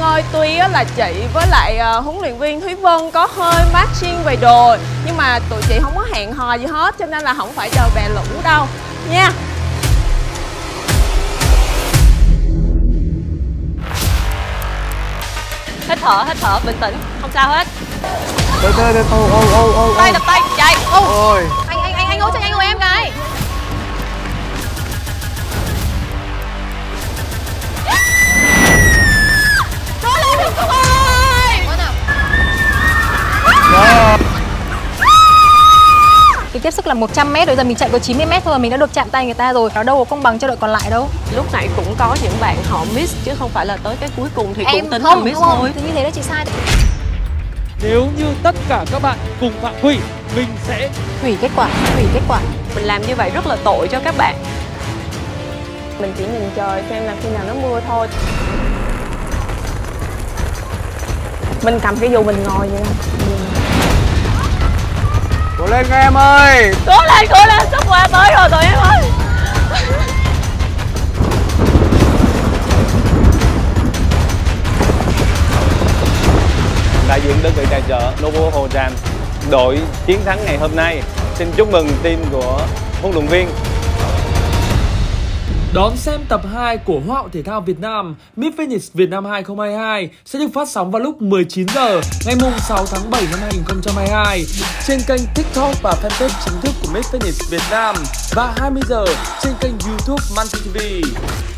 ơi, tuy là chị với lại huấn luyện viên Thúy Vân có hơi matching về đồ, nhưng mà tụi chị không có hẹn hò gì hết, cho nên là không phải chờ bè lũ đâu nha. Hít thở, bình tĩnh, không sao hết. Từ từ, Tay đập tay, chạy. Ôi. Anh hỗ trợ nhanh của em cái. Cố lên được Cúc ơi. Cái tiếp sức là 100m, rồi giờ mình chạy có 90m thôi mà mình đã được chạm tay người ta rồi. Nó đâu có công bằng cho đội còn lại đâu. Lúc nãy cũng có những bạn họ miss chứ không phải là tới cái cuối cùng thì Em cũng tính không, là miss không, thôi. thì như thế là chị sai. Nếu như tất cả các bạn cùng phạm Thủy, mình sẽ Hủy kết quả. Mình làm như vậy rất là tội cho các bạn. Mình chỉ nhìn trời xem là khi nào nó mưa thôi. Mình cầm cái dù mình ngồi vậy nè. Cố lên các em ơi. Cố lên, sắp qua tới rồi tụi em ơi. Đại diện đơn vị tài trợ Novo Hồ Tràm, đội chiến thắng ngày hôm nay, xin chúc mừng team của huấn luyện viên. đón xem tập 2 của Hoa hậu Thể thao Việt Nam Miss Phoenix Việt Nam 2022 sẽ được phát sóng vào lúc 19 giờ ngày 6 tháng 7 năm 2022 trên kênh TikTok và fanpage chính thức của Miss Phoenix Việt Nam và 20 giờ trên kênh YouTube Manty TV.